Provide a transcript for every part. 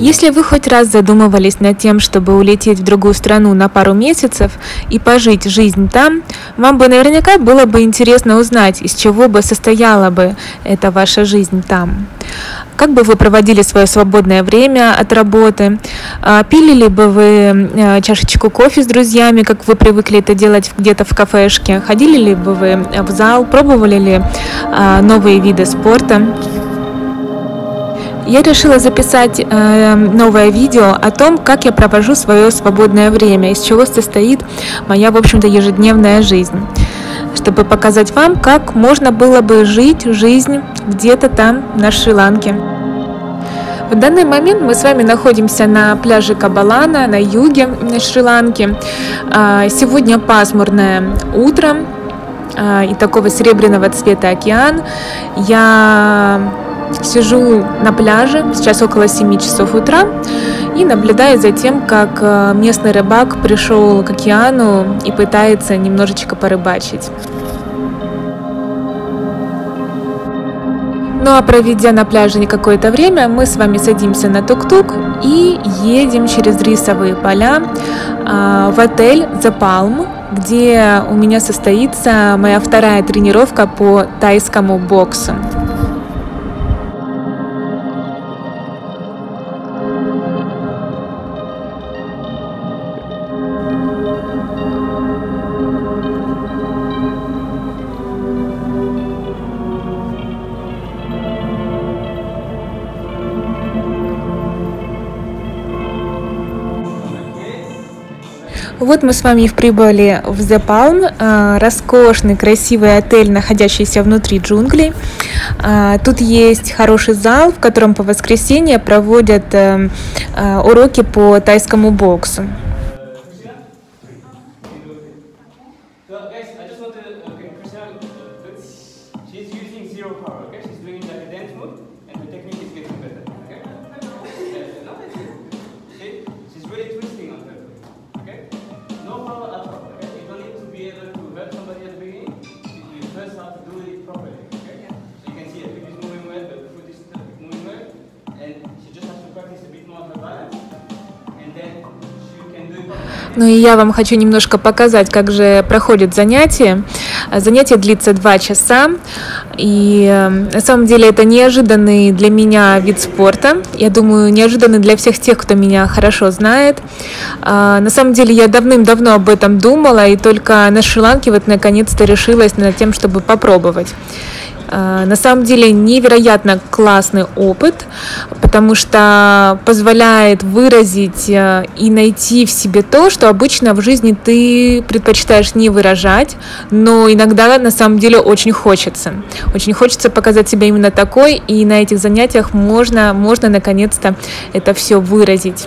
Если вы хоть раз задумывались над тем, чтобы улететь в другую страну на пару месяцев и пожить жизнь там, вам бы наверняка было бы интересно узнать, из чего бы состояла бы эта ваша жизнь там. Как бы вы проводили свое свободное время от работы? Пили ли бы вы чашечку кофе с друзьями, как вы привыкли это делать где-то в кафешке? Ходили ли бы вы в зал? Пробовали ли новые виды спорта? Я решила записать новое видео о том, как я провожу свое свободное время, из чего состоит моя, в общем-то, ежедневная жизнь, чтобы показать вам, как можно было бы жить жизнь где-то там, на Шри-Ланке. В данный момент мы с вами находимся на пляже Кабалана на юге Шри-Ланки. Сегодня пасмурное утро и такого серебряного цвета океан. Я сижу на пляже, сейчас около 7 часов утра, и наблюдаю за тем, как местный рыбак пришел к океану и пытается немножечко порыбачить. Ну а проведя на пляже какое-то время, мы с вами садимся на тук-тук и едем через рисовые поля в отель The Palm, где у меня состоится моя вторая тренировка по тайскому боксу. Вот мы с вами прибыли в The Palm, роскошный, красивый отель, находящийся внутри джунглей. Тут есть хороший зал, в котором по воскресеньям проводят уроки по тайскому боксу. Ну и я вам хочу немножко показать, как же проходит занятие. Занятие длится 2 часа, и на самом деле это неожиданный для меня вид спорта. Я думаю, неожиданный для всех тех, кто меня хорошо знает. На самом деле я давным-давно об этом думала, и только на Шри-Ланке вот наконец-то решилась над тем, чтобы попробовать. На самом деле невероятно классный опыт, потому что позволяет выразить и найти в себе то, что обычно в жизни ты предпочитаешь не выражать, но иногда на самом деле очень хочется. Очень хочется показать себя именно такой, и на этих занятиях можно наконец-то это все выразить.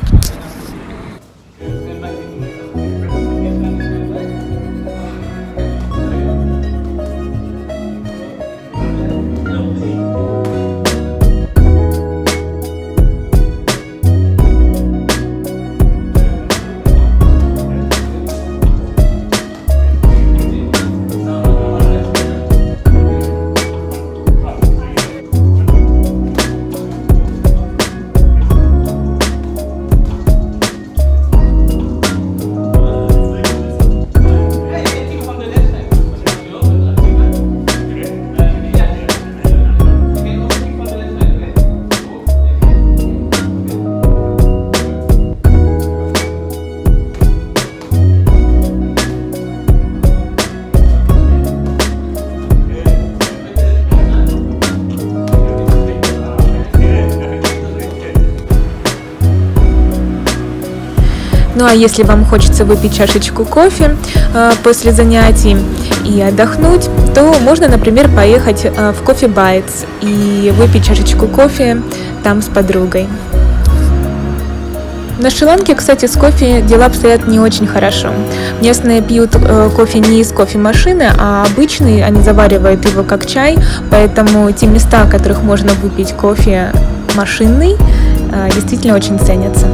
Ну а если вам хочется выпить чашечку кофе после занятий и отдохнуть, то можно, например, поехать в Coffee Bites и выпить чашечку кофе там с подругой. На Шри-Ланке, кстати, с кофе дела обстоят не очень хорошо. Местные пьют кофе не из кофемашины, а обычный, они заваривают его как чай, поэтому те места, в которых можно выпить кофе машинный, действительно очень ценятся.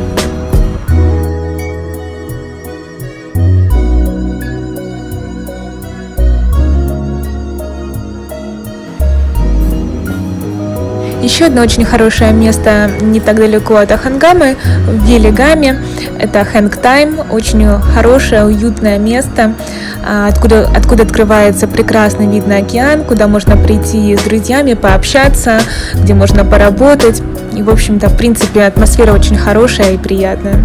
Еще одно очень хорошее место не так далеко от Ахангамы, в Велигаме. Это Хэнгтайм, очень хорошее, уютное место, откуда открывается прекрасный вид на океан, куда можно прийти с друзьями, пообщаться, где можно поработать. И, в общем-то, в принципе, атмосфера очень хорошая и приятная.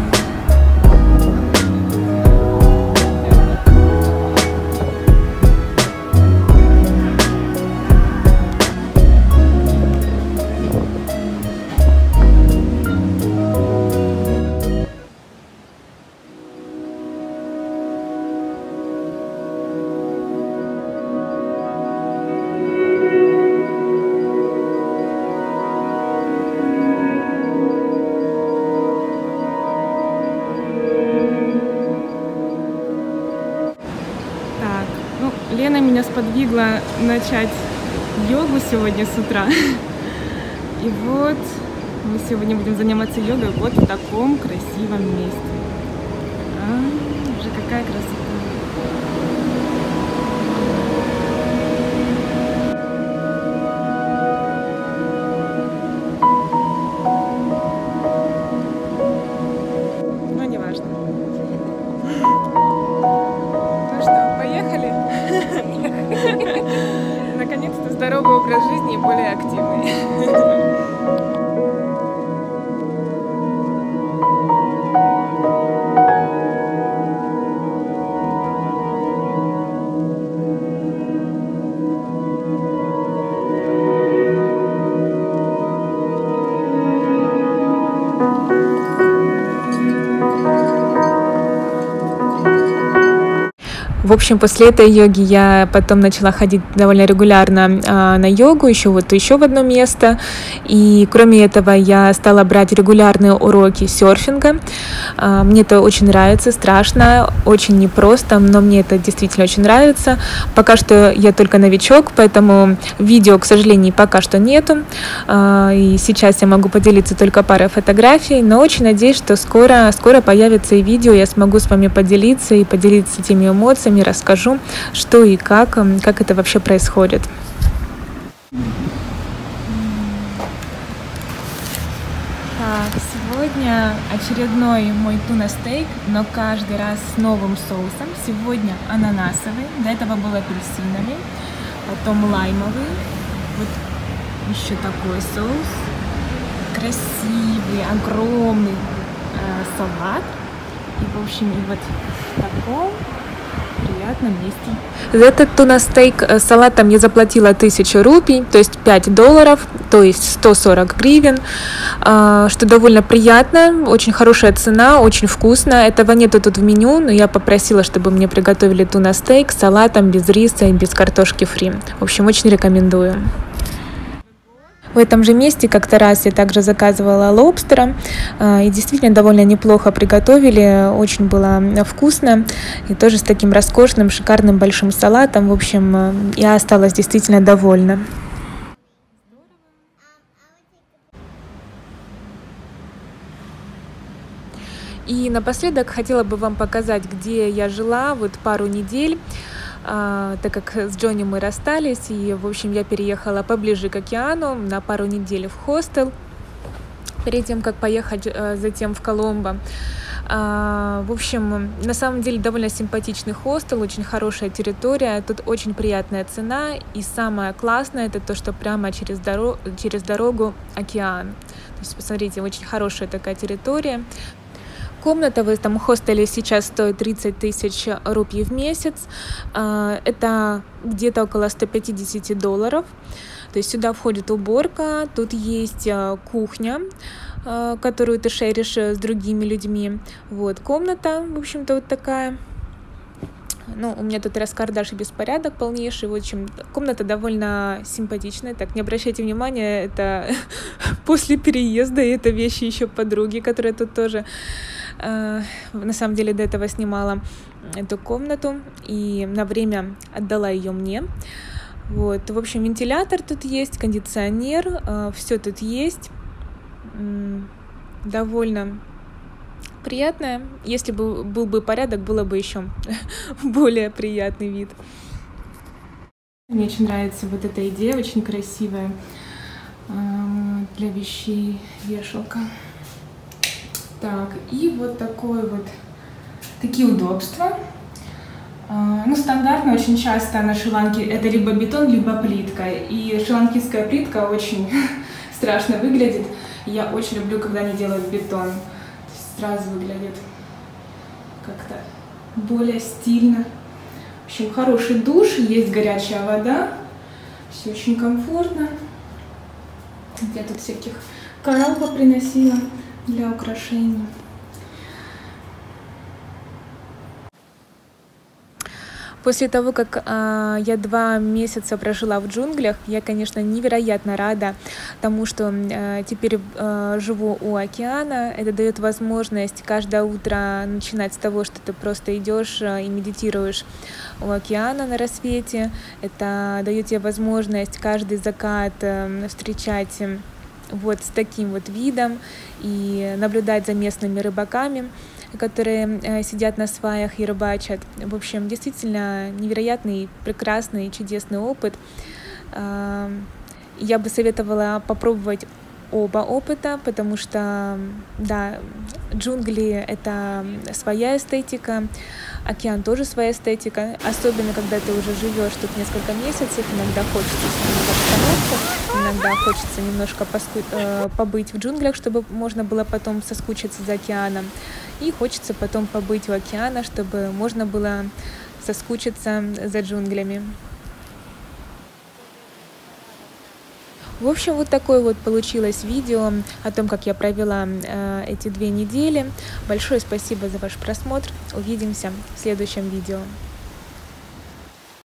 Лена меня сподвигла начать йогу сегодня с утра. И вот мы сегодня будем заниматься йогой вот в таком красивом месте. Уже какая красота. Но не важно. Ну что, поехали? Наконец-то здоровый образ жизни и более активный. В общем, после этой йоги я потом начала ходить довольно регулярно на йогу, еще в одно место. И кроме этого я стала брать регулярные уроки серфинга. Мне это очень нравится, страшно, очень непросто, но мне это действительно очень нравится. Пока что я только новичок, поэтому видео, к сожалению, пока что нету. И сейчас я могу поделиться только парой фотографий, но очень надеюсь, что скоро появится и видео, я смогу с вами поделиться теми эмоциями, расскажу, что и как это вообще происходит. Так, сегодня очередной мой туна-стейк, но каждый раз с новым соусом. Сегодня ананасовый, до этого был апельсиновый, потом лаймовый. Вот еще такой соус. Красивый, огромный салат. И, в общем, и вот в таком приятном месте. За этот туна-стейк салатом я заплатила 1000 рупий, то есть $5, то есть 140 гривен, что довольно приятно, очень хорошая цена, очень вкусно. Этого нету тут в меню, но я попросила, чтобы мне приготовили туна-стейк с салатом, без риса и без картошки фри. В общем, очень рекомендую. В этом же месте как-то раз я также заказывала лобстера, и действительно довольно неплохо приготовили, очень было вкусно, и тоже с таким роскошным, шикарным большим салатом. В общем, я осталась действительно довольна. И напоследок хотела бы вам показать, где я жила вот пару недель. Так как с Джонни мы расстались, и, в общем, я переехала поближе к океану на пару недель в хостел, перед тем, как поехать затем в Коломбо. В общем, на самом деле довольно симпатичный хостел, очень хорошая территория, тут очень приятная цена, и самое классное это то, что прямо через дорогу океан. То есть, посмотрите, очень хорошая такая территория. Комната в этом хостеле сейчас стоит 30 000 рупий в месяц. Это где-то около $150. То есть сюда входит уборка, тут есть кухня, которую ты шеришь с другими людьми. Вот комната, в общем-то, вот такая. Ну, у меня тут раскардаш и беспорядок полнейший. В общем, комната довольно симпатичная. Так, не обращайте внимания, это после переезда, и это вещи еще подруги, которые тут тоже на самом деле до этого снимала эту комнату и на время отдала ее мне. Вот, в общем, вентилятор тут есть, кондиционер, все тут есть. Довольно приятное. Если бы был бы порядок, было бы еще более приятный вид. Мне очень нравится вот эта идея, очень красивая. для вещей вешалка. Так, и вот такие удобства. Ну, стандартно очень часто на Шри-Ланке это либо бетон, либо плитка. И шри-ланкийская плитка очень страшно выглядит. Я очень люблю, когда они делают бетон. То есть сразу выглядит как-то более стильно. В общем, хороший душ, есть горячая вода. Все очень комфортно. Я тут всяких коралл приносила для украшений. После того, как я 2 месяца прожила в джунглях, я, конечно, невероятно рада тому, что теперь живу у океана. Это дает возможность каждое утро начинать с того, что ты просто идешь и медитируешь у океана на рассвете. Это дает тебе возможность каждый закат встречать вот с таким вот видом и наблюдать за местными рыбаками, которые сидят на сваях и рыбачат. В общем, действительно невероятный, прекрасный, чудесный опыт. Я бы советовала попробовать оба опыта, потому что, да, джунгли — это своя эстетика, океан тоже своя эстетика, особенно когда ты уже живешь тут несколько месяцев, иногда хочется сменить обстановку, иногда хочется немножко побыть в джунглях, чтобы можно было потом соскучиться за океаном, и хочется потом побыть у океана, чтобы можно было соскучиться за джунглями. В общем, вот такое вот получилось видео о том, как я провела эти 2 недели. Большое спасибо за ваш просмотр. Увидимся в следующем видео.